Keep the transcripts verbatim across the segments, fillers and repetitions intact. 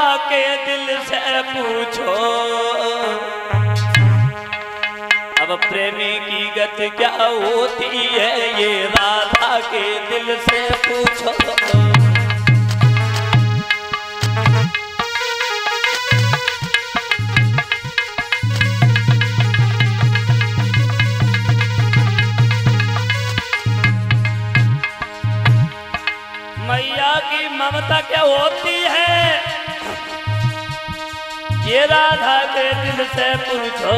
के दिल से पूछो अब प्रेमी की गति क्या होती है, ये राधा के दिल से पूछो। मैया की ममता क्या होती है, ये राधा के दिल से पूछो।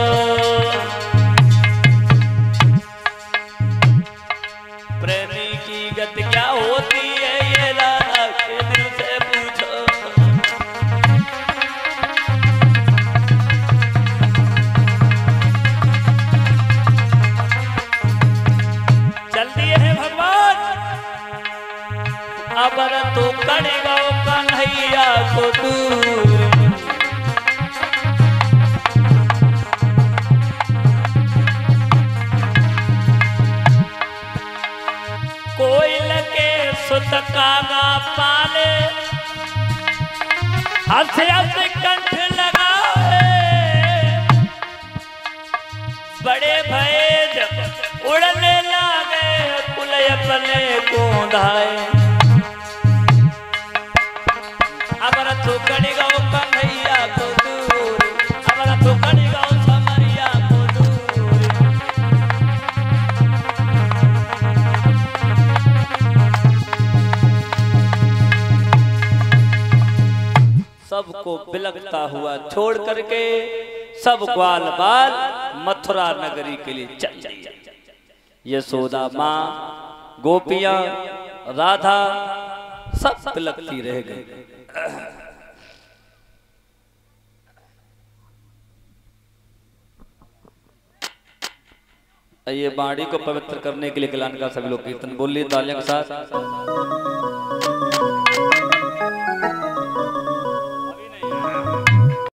प्रेमी की गति क्या होती है, ये राधा के दिल से पूछो। चल दिए हैं भगवान अबर तो कड़ेगा कन्हैया को दूर। कोयल के सुत कागा पाले हंस हंस कंठ लगाए, बड़े भये जब उड़ने लागे कुल अपने को धाए। अबर तो कड़ेगा कन्हैया को दूर, अबर तो कड़ेगा समरिया को दूर। सबको बिलखता हुआ छोड़ करके सब ग्वाल बाल मथुरा नगरी के लिए चल चल। यशोदा माँ, गोपियां, राधा सब बिलखती रह गई। ये बाड़ी को पवित्र करने के लिए कलान का सभी लोग कीर्तन बोलिए तालियों के साथ।